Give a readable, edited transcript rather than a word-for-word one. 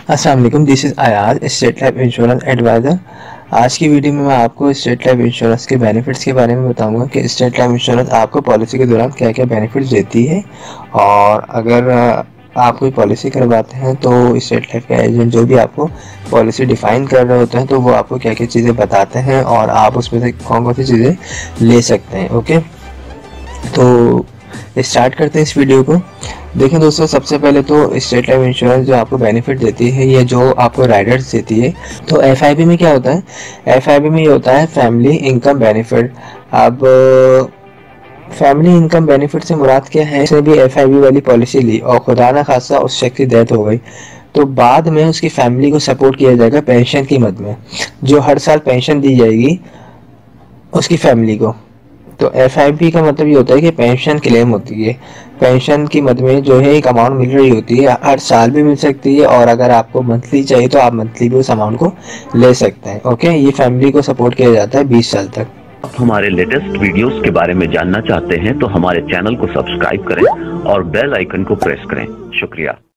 अस्सलाम वालेकुम, this is Ayaz, state life insurance advisor. आज की वीडियो में मैं आपको स्टेट लाइफ इंश्योरेंस के बेनिफिट्स के बारे में बताऊंगा कि स्टेट लाइफ इंश्योरेंस आपको पॉलिसी के दौरान क्या क्या बेनिफिट्स देती है। और अगर आप कोई पॉलिसी करवाते हैं तो स्टेट लाइफ का एजेंट जो भी आपको पॉलिसी डिफ़ाइन कर रहे होते हैं तो वो आपको क्या क्या चीज़ें बताते हैं और आप उसमें से कौन कौन सी चीज़ें ले सकते हैं। ओके, तो स्टार्ट करते हैं इस वीडियो को। देखें दोस्तों, सबसे पहले तो स्टेट लाइफ इंश्योरेंस जो आपको बेनिफिट देती है, ये जो आपको राइडर्स देती है। तो एफआईबी में क्या होता है? एफआईबी में ये होता है फैमिली इनकम बेनिफिट। अब फैमिली इनकम बेनिफिट से मुराद क्या है? इसने भी एफआईबी वाली पॉलिसी ली और खुदा ना खासा उस शख्स की डेथ हो गई तो बाद में उसकी फैमिली को सपोर्ट किया जाएगा पेंशन की मद में, जो हर साल पेंशन दी जाएगी उसकी फैमिली को। तो एफआईपी का मतलब ये होता है कि पेंशन क्लेम होती है। पेंशन की मद में जो है एक अमाउंट मिल रही होती है, हर साल भी मिल सकती है और अगर आपको मंथली चाहिए तो आप मंथली भी उस अमाउंट को ले सकते हैं। ओके, ये फैमिली को सपोर्ट किया जाता है 20 साल तक। आप हमारे लेटेस्ट वीडियोस के बारे में जानना चाहते हैं तो हमारे चैनल को सब्सक्राइब करें और बेल आइकन को प्रेस करें। शुक्रिया।